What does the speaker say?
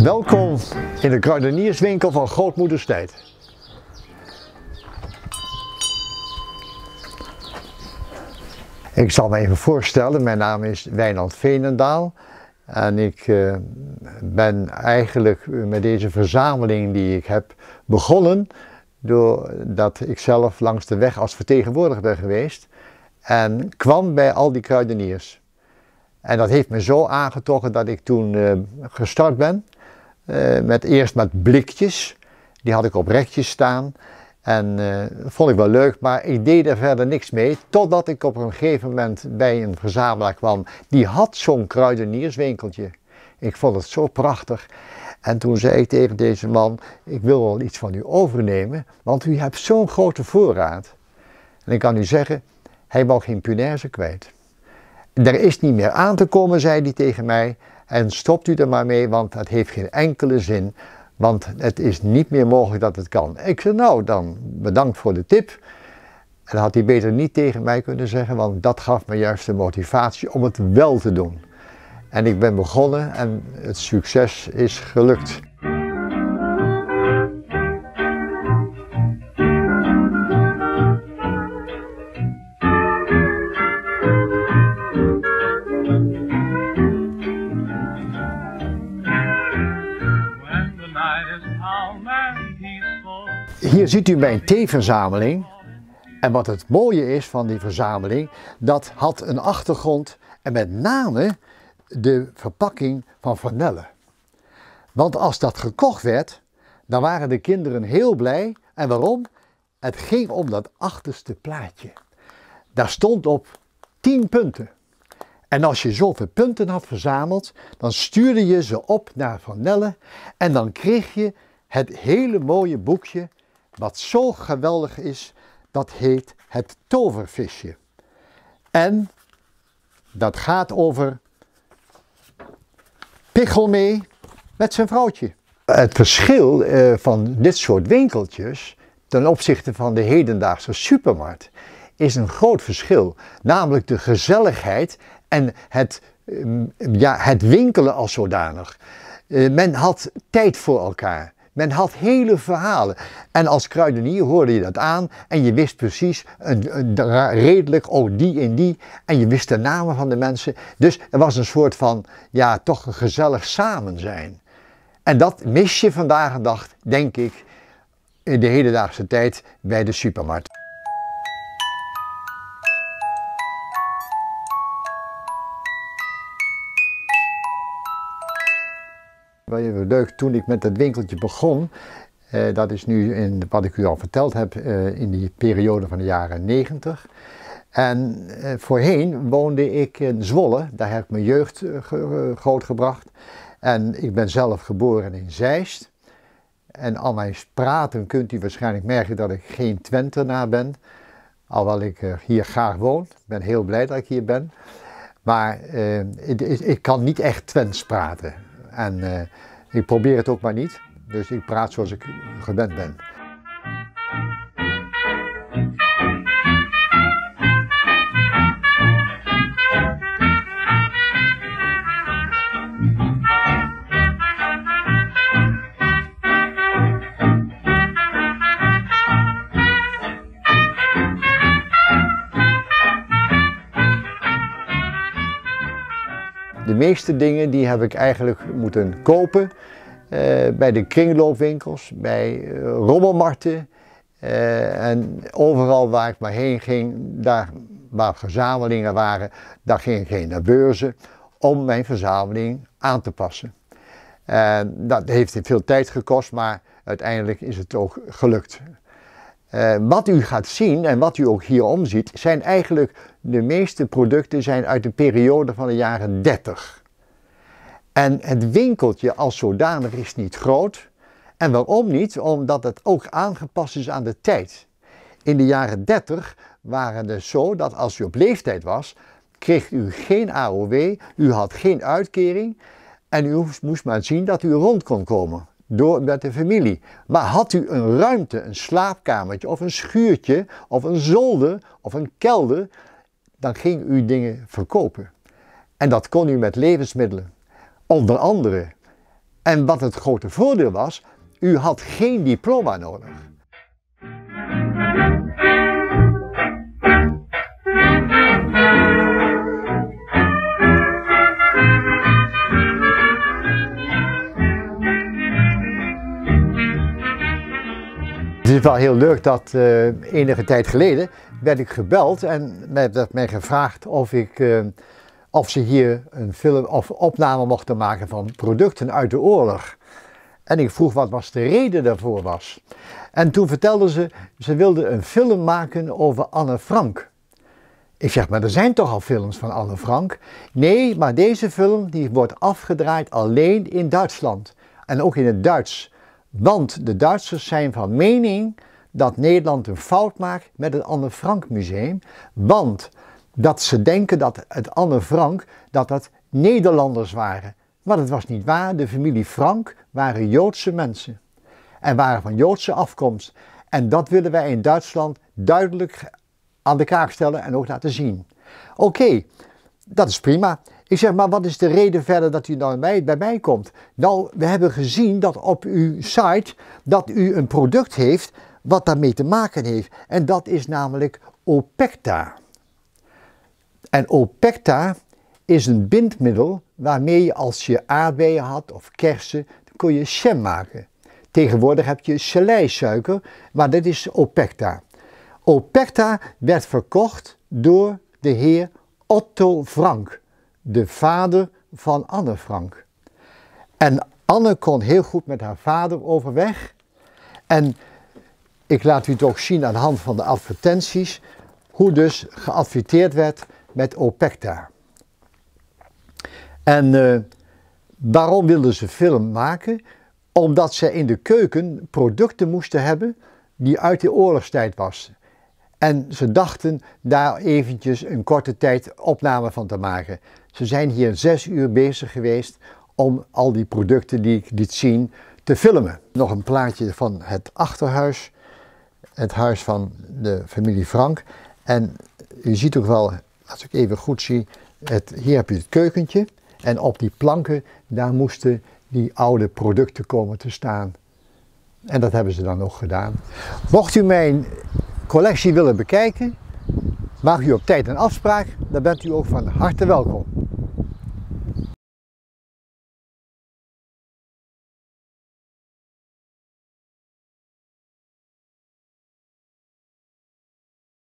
Welkom in de kruidenierswinkel van Grootmoeders Tijd. Ik zal me even voorstellen, mijn naam is Wijnand Veenendaal en ik ben eigenlijk met deze verzameling die ik heb begonnen doordat ik zelf langs de weg als vertegenwoordiger ben geweest en kwam bij al die kruideniers. En dat heeft me zo aangetrokken dat ik toen gestart ben. Eerst met blikjes, die had ik op rekjes staan en dat vond ik wel leuk, maar ik deed er verder niks mee, totdat ik op een gegeven moment bij een verzamelaar kwam, die had zo'n kruidenierswinkeltje. Ik vond het zo prachtig en toen zei ik tegen deze man, ik wil wel iets van u overnemen, want u hebt zo'n grote voorraad. En ik kan u zeggen, hij wou geen punaise kwijt. Er is niet meer aan te komen, zei hij tegen mij. En stopt u er maar mee, want het heeft geen enkele zin. Want het is niet meer mogelijk dat het kan. Ik zei, nou dan bedankt voor de tip. En dat had hij beter niet tegen mij kunnen zeggen, want dat gaf me juist de motivatie om het wel te doen. En ik ben begonnen en het succes is gelukt. Hier ziet u mijn theeverzameling en wat het mooie is van die verzameling, dat had een achtergrond en met name de verpakking van Vanelle. Want als dat gekocht werd, dan waren de kinderen heel blij. En waarom? Het ging om dat achterste plaatje. Daar stond op 10 punten. En als je zoveel punten had verzameld, dan stuurde je ze op naar Vanelle en dan kreeg je het hele mooie boekje. Wat zo geweldig is, dat heet het tovervisje. En dat gaat over Pichelmee met zijn vrouwtje. Het verschil van dit soort winkeltjes ten opzichte van de hedendaagse supermarkt is een groot verschil. Namelijk de gezelligheid en het winkelen als zodanig. Men had tijd voor elkaar. Men had hele verhalen en als kruidenier hoorde je dat aan en je wist precies redelijk, oh die en die, en je wist de namen van de mensen. Dus er was een soort van, ja, toch een gezellig samen zijn. En dat mis je vandaag de dag, denk ik, in de hedendaagse tijd bij de supermarkt. Leuk, toen ik met het winkeltje begon, dat is nu wat ik u al verteld heb, in die periode van de jaren 90. En voorheen woonde ik in Zwolle, daar heb ik mijn jeugd grootgebracht. En ik ben zelf geboren in Zeist. En aan mijn praten kunt u waarschijnlijk merken dat ik geen Twentenaar ben. Alhoewel ik hier graag woon. Ik ben heel blij dat ik hier ben. Maar ik kan niet echt Twents praten. En ik probeer het ook maar niet, dus ik praat zoals ik gewend ben. De meeste dingen die heb ik eigenlijk moeten kopen bij de kringloopwinkels, bij rommelmarkten en overal waar ik maar heen ging, daar waar verzamelingen waren, daar ging ik heen naar beurzen om mijn verzameling aan te passen. Dat heeft veel tijd gekost, maar uiteindelijk is het ook gelukt. Wat u gaat zien en wat u ook hierom ziet, zijn eigenlijk de meeste producten zijn uit de periode van de jaren 30. En het winkeltje als zodanig is niet groot. En waarom niet? Omdat het ook aangepast is aan de tijd. In de jaren 30 waren het zo dat als u op leeftijd was, kreeg u geen AOW, u had geen uitkering en u moest maar zien dat u rond kon komen. Met de familie. Maar had u een ruimte, een slaapkamertje of een schuurtje of een zolder of een kelder, dan ging u dingen verkopen. En dat kon u met levensmiddelen. Onder andere En wat het grote voordeel was, u had geen diploma nodig. Het is wel heel leuk dat enige tijd geleden werd ik gebeld en werd mij gevraagd of ze hier een film of opname mochten maken van producten uit de oorlog. En ik vroeg wat de reden daarvoor was. En toen vertelden ze wilden een film maken over Anne Frank. Ik zeg, maar er zijn toch al films van Anne Frank? Nee, maar deze film die wordt afgedraaid alleen in Duitsland. En ook in het Duits. Want de Duitsers zijn van mening dat Nederland een fout maakt met het Anne Frank museum. Want dat ze denken dat het Anne Frank, dat Nederlanders waren. Maar dat was niet waar. De familie Frank waren Joodse mensen. En waren van Joodse afkomst. En dat willen wij in Duitsland duidelijk aan de kaak stellen en ook laten zien. Oké, dat is prima. Ik zeg, maar wat is de reden verder dat u nou bij mij komt? Nou, we hebben gezien dat op uw site dat u een product heeft wat daarmee te maken heeft. En dat is namelijk Opecta. En Opecta is een bindmiddel waarmee je als je aardbeien had of kersen, dan kon je jam maken. Tegenwoordig heb je salijsuiker, maar dit is Opecta. Opecta werd verkocht door de heer Otto Frank, de vader van Anne Frank. En Anne kon heel goed met haar vader overweg. En ik laat u het ook zien aan de hand van de advertenties, hoe dus geadverteerd werd met Opecta. En waarom wilden ze film maken? Omdat ze in de keuken producten moesten hebben die uit de oorlogstijd was. En ze dachten daar eventjes een korte tijd opname van te maken. Ze zijn hier 6 uur bezig geweest om al die producten die ik liet zien te filmen. Nog een plaatje van het achterhuis, het huis van de familie Frank. En u ziet ook wel, als ik even goed zie, hier heb je het keukentje. En op die planken, daar moesten die oude producten komen te staan. En dat hebben ze dan ook gedaan. Mocht u mijn collectie willen bekijken, maak u op tijd een afspraak, dan bent u ook van harte welkom.